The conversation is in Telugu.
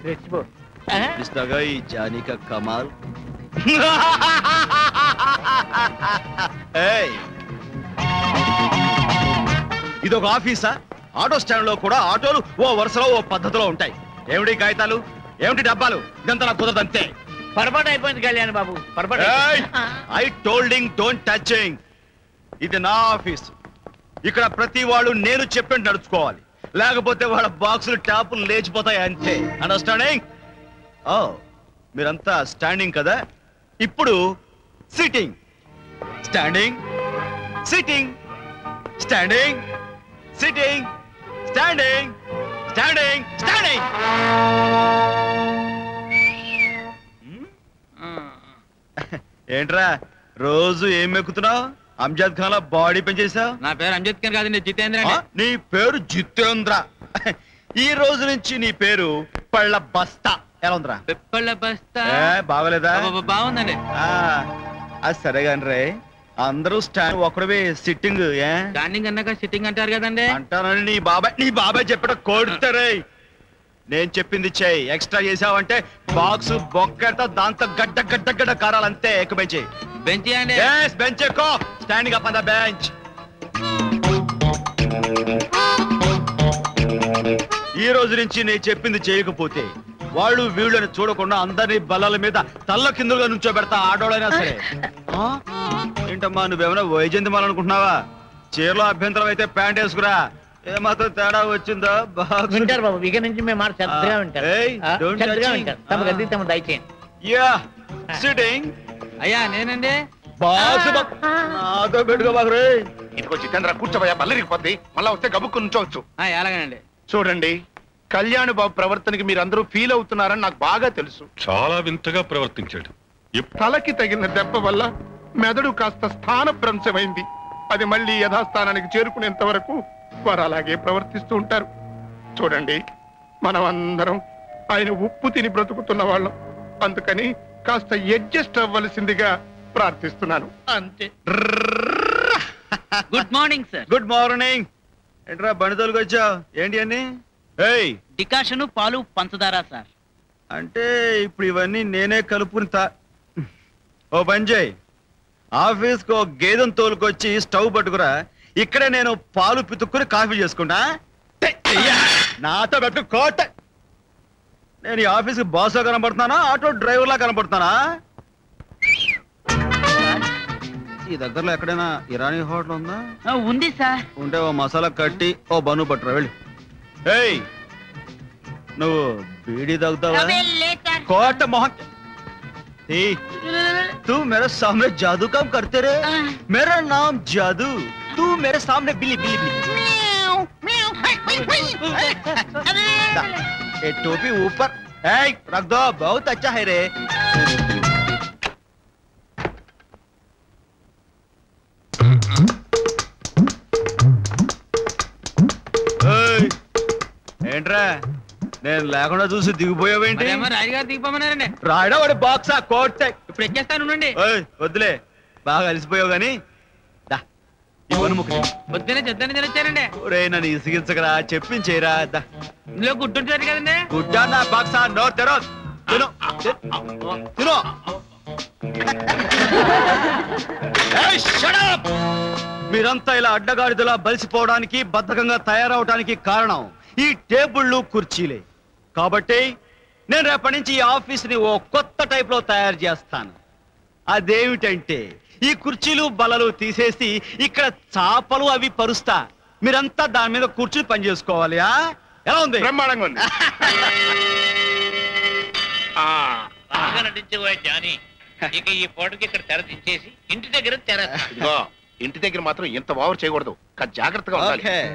इस तरह ही जाने का कमाल ఇదొక ఆఫీసా? ఆటో స్టాండ్ లో కూడా ఆటోలు ఓ వరుసలో ఓ పద్ధతిలో ఉంటాయి. ఏమిటి కాగితాలు, ఏమిటి డబ్బాలు? ఇదంతా నాకు కుదరదు అంతే. పొరపాటు అయిపోయింది కళ్యాణ్ బాబు, పొరపాటు. I tolding don't touching. ఇది నా ఆఫీస్. ఇక్కడ ప్రతి వాళ్ళు నేను చెప్పి నడుచుకోవాలి, లేకపోతే వాళ్ళ బాక్సులు ట్యాపులు లేచిపోతాయి అంతే. అండర్స్టాండింగ్? ఓ మీరంతా స్టాండింగ్ కదా, ఇప్పుడు sitting. Standing, sitting, standing, sitting, standing, standing, standing. ఏంట్రా రోజు ఏం ఎక్కుతున్నావు? అంజద్ ఖాన్ లా బాడీ పెంచేసావు. నా పేరు అంజద్ ఖాన్ కాదు, జితేంద్ర. నీ పేరు జితేంద్ర. ఈ రోజు నుంచి నీ పేరు పళ్ళ బస్తా. ఎలా ఉందిరా? పళ్ళ బస్తా. బాగలేదా? బాగుందండి. అది సరే గాని రే, అందరూ స్టాండ్ ఒకడే సిట్టింగ్. స్టాండింగ్ అన్నాక సిట్టింగ్ అంటారు కదండి. అంటానని నీ బాబాయ్ చెప్పట కొడతారే. నేను చెప్పింది చెయ్యి. ఎక్స్ట్రా చేసావంటే బాక్స్ బొక్కెడతా, దాంతో గడ్డ గడ్డ గడ్డ కారాలంతే. ఎక్కువ చెయ్యి. బెంచ్ అండి. బెంచ్ ఎక్కువ. Standing up on the bench. ఈ రోజు నుంచి నేను చెప్పింది చేయకపోతే వాళ్ళు వీళ్ళని చూడకుండా అందరినీ బల్లల మీద తల్ల కిందులుగా నుంచోబెడతా, ఆడోళ్ళైనా సరే. ఏంటమ్మా నువ్వేమైనా వైజయంతిమాలనుకుంటున్నావా? చీరలో అభ్యంతరం అయితే ప్యాంట్ వేసుకురా. ఏమాత్రం తేడా వచ్చిందో వింటారు బాబు. ఇక నుంచి మేము మాట శ్రద్ధగా వింటారు. అయ్యా నేనండి. నాతో పెట్టుకోబాకురే. ఇదిగో జితేంద్ర కూర్చోబోయా, బల్లరిగిపోద్ది. మళ్ళా వస్తే గబుక్కు నుంచోవచ్చు. ఎలాగనండి. చూడండి, కళ్యాణ్ బాబు ప్రవర్తనకి మీరందరూ ఫీల్ అవుతున్నారని నాకు బాగా తెలుసు. చాలా వింతగా ప్రవర్తించాడు. తలకి తగిన దెబ్బ వల్ల మెదడు కాస్త స్థానభ్రంశమైంది. అది మళ్ళీ యథాస్థానానికి చేరుకునేంత వరకు వారు అలాగే ప్రవర్తిస్తూ ఉంటారు. చూడండి, మనం అందరం ఆయన ఉప్పు తిని బ్రతుకుతున్న వాళ్ళం. అందుకని కాస్త అడ్జస్ట్ అవ్వవలసిందిగా ప్రార్థిస్తున్నాను అంతే. Good morning sir. Good morning. ఏంట్రా బండితోలుకు వచ్చావు? ఏంటి అన్ని? డికాషను, పాలు, పంచదార సార్. అంటే ఇప్పుడు ఇవన్నీ నేనే కలుపుని ఓ పని చేయి, ఆఫీస్కి ఒక గేదెను తోలుకొచ్చి స్టవ్ పట్టుకురా. ఇక్కడే నేను పాలు పితుక్కుని కాఫీ చేసుకుంటా. నాతో పెట్టు కోట. నేను ఈ ఆఫీస్కి బాస్గా కనబడుతున్నానా, ఆటో డ్రైవర్లా కనబడుతున్నానా? ఈ దగ్గరలో ఎక్కడైనా ఇరానీ హోటల్ ఉందా? ఉంది సార్. ఉంటే ఓ మసాలా కట్టి ఓ బను పట్టురా వెళ్ళి. నువ్వు బీడీ తాగుతావా? కోట మొహం. तू मेरे सामने जादू काम करते रहे. मेरा नाम जादू, तू मेरे सामने बिल्ली बिल्ली बिल्ली. ये टोपी ऊपर रख दो. बहुत अच्छा है रे. ఏంట్రా నేను లేకుండా చూసి దిగిపోయావేంటి? రాజుగారు దిగిపోమన్నారండి. రాయడా వాడి బాక్సా కోట్. ఇప్పుడు ఎక్కేస్తాను. వద్దులే, బాగా అలిసిపోయావు గాని పొద్దునే చెద్దని తినొచ్చారండి. ఒరే నన్ను ఇసిగించకరా, చెప్పించేరా. ఇందులో గుడ్డు ఉంటుంది కదండి. గుడ్డా నా బాక్సా? No thorough. తిను తిను. మీరంతా ఇలా అడ్డగాడిదలా బలిసిపోవడానికి, బద్ధకంగా తయారవడానికి కారణం ఈ టేబుళ్ళు కుర్చీలే. కాబట్టి నేను రేపటి నుంచి ఈ ఆఫీస్ని ఓ కొత్త టైప్ లో తయారు చేస్తాను. అదేమిటంటే ఈ కుర్చీలు బల్లలు తీసేసి ఇక్కడ చాపలు అవి పరుస్తా. మీరంతా దాని మీద కూర్చుని పని చేసుకోవాలి. ఎలా ఉంది? బ్రహ్మాండంగా ఉంది. జానీ, ఇక ఈ పూటకి ఇక్కడ తెర దించేసి ఇంటి దగ్గర తెర. ఇంటి దగ్గర మాత్రం ఇంత ఓవర్ చేయకూడదు. జాగ్రత్తగా ఉండాలి.